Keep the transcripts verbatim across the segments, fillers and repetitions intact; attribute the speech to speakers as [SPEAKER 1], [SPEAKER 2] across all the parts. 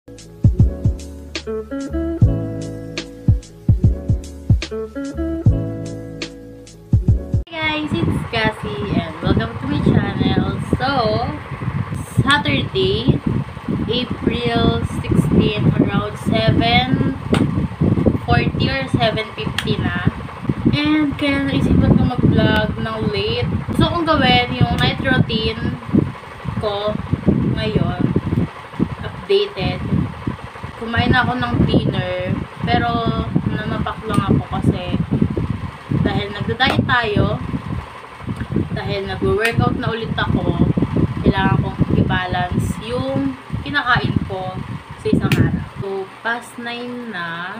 [SPEAKER 1] Hey guys, it's Cassie and welcome to my channel. So, Saturday, April sixteenth, around seven forty or seven fifty na. And kaya naisipan ko mag-vlog ng late. Gusto kong gawin yung night routine ko ngayon. Updated. Kumain na ako ng dinner. Pero namapak lang ako kasi dahil nagda-diet tayo, dahil nag-workout na ulit ako, kailangan kong i-balance yung kinakain ko sa isang araw. So, past nine na,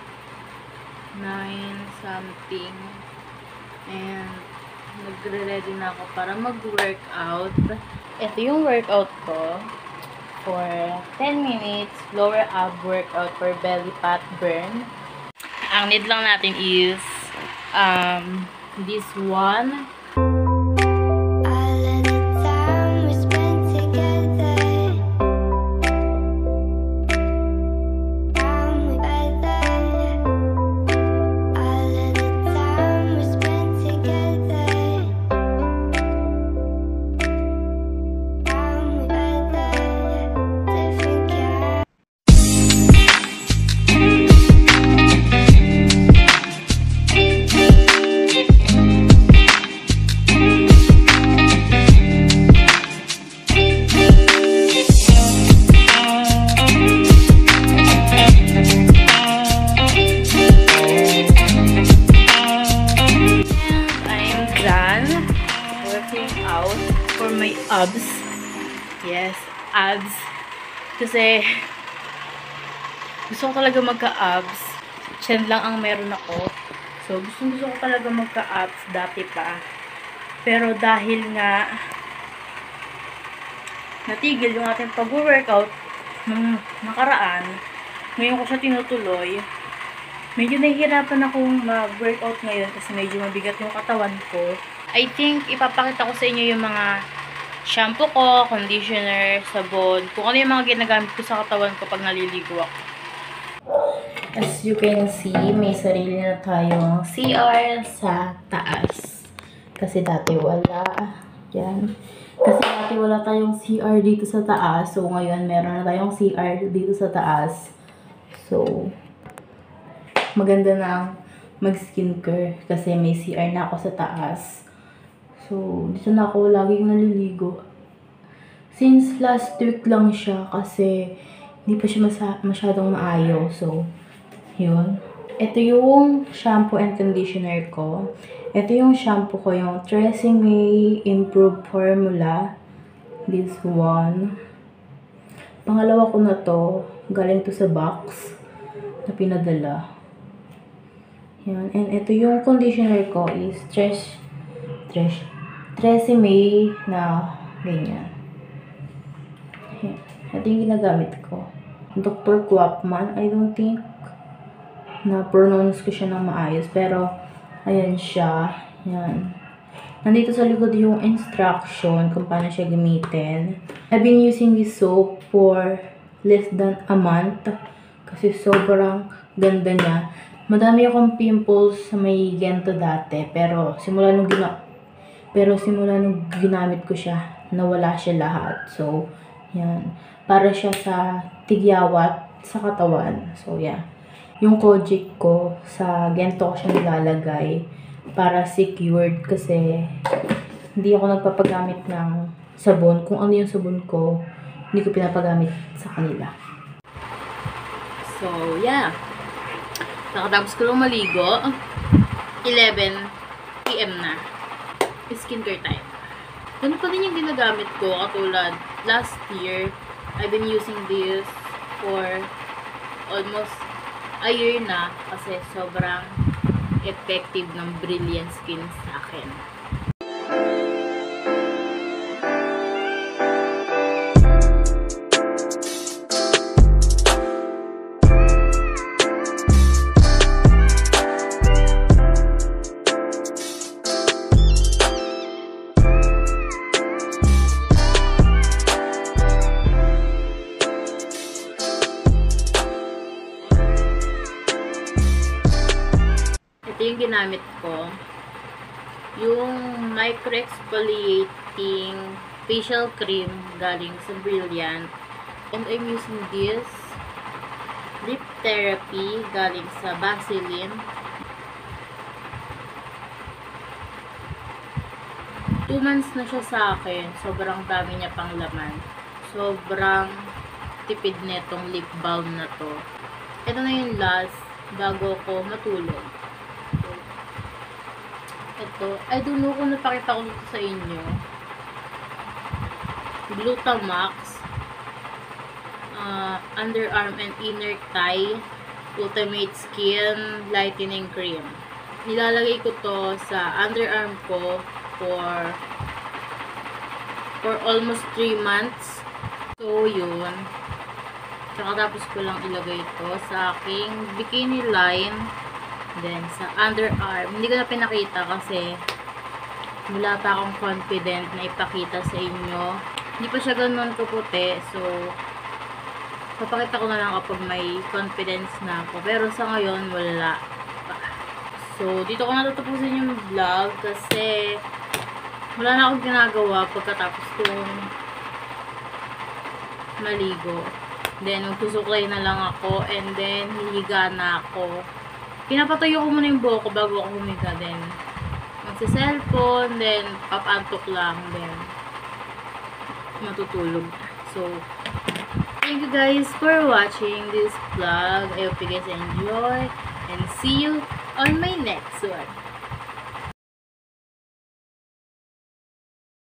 [SPEAKER 1] nine something, and nagre-ready na ako para mag-workout. Ito yung workout ko for ten minutes, lower ab workout for belly fat burn. Ang need lang natin is um, this one. Out for my abs. Yes, abs. Kasi gusto ko talaga magka-abs. Chin lang ang meron ako. So, gusto, gusto ko talaga magka-abs dati pa. Pero dahil nga natigil yung ating pag-workout nung nakaraan, ngayon ko siya tinutuloy. Medyo nahihirapan akong mag-workout ngayon kasi medyo mabigat yung katawan ko. I think, ipapakita ko sa inyo yung mga shampoo ko, conditioner, sabon, kung ano yung mga ginagamit ko sa katawan ko pag naliligo ako. As you can see, may sarili na tayong C R sa taas. Kasi dati wala. Yan. Kasi dati wala tayong C R dito sa taas. So, ngayon meron na tayong C R dito sa taas. So, maganda na mag-skincare kasi may C R na ako sa taas. So, dito na ako laging naliligo. Since last week lang siya kasi hindi pa siya masyadong maayos. So, yun. Ito yung shampoo and conditioner ko. Ito yung shampoo ko, yung Tresemme Improved Formula. This one. Pangalawa ko na to. Galing to sa box na pinadala. Yan. And ito yung conditioner ko is Tres... Tres... Tresemme na ganyan. Ito yung ginagamit ko. Doctor Quapman. I don't think na pronounce ko siya ng maayos. Pero, ayan siya. Yan. Nandito sa likod yung instruction kung paano siya gamitin. I've been using this soap for less than a month. Kasi sobrang ganda niya. Madami akong pimples sa may gento dati. Pero, simula nung gina Pero simula nung ginamit ko siya, nawala siya lahat. So, yan. Para siya sa tigyawat sa katawan. So, yeah. Yung Kojic ko, sa gento ko siya nilalagay para secured kasi hindi ako nagpapagamit ng sabon. Kung ano yung sabon ko, hindi ko pinapagamit sa kanila. So, yeah. Nakatapos ko lang maligo. eleven p m na. Skincare time. Ganun pa din yung ginagamit ko. Katulad, last year, I've been using this for almost a year na kasi sobrang effective ng Brilliant Skin sa akin. yung ginamit ko. Yung micro-exfoliating facial cream galing sa Brilliant. And I'm using this lip therapy galing sa Vaseline. two months na siya sa akin. Sobrang dami niya pang laman. Sobrang tipid netong lip balm na to. Ito na yung last bago ko matulog. Ito, I don't know kung napakita ko dito sa inyo. Glutamax uh, Underarm and Inner Thigh Ultimate Skin Lightening Cream. Nilalagay ko to sa underarm ko for for almost three months. So, yun. Tsaka tapos ko lang ilagay ito sa aking bikini line. Then, sa underarm. Hindi ko na pinakita kasi wala pa akong confident na ipakita sa inyo. Hindi pa siya ganun kaputi. So, papakita ko na lang kapag may confidence na ako. Pero sa ngayon, wala pa. So, dito ko natatapusin yung vlog kasi wala na akong ginagawa pagkatapos kong maligo. Then, magsusuklay na lang ako and then, hihiga na ako. Pinapatayo ko muna yung buhok ko bago ako humiga. Then, magsa-cellphone, then, papantok lang, then, matutulog. So, thank you guys for watching this vlog. I hope you guys enjoy and see you on my next one.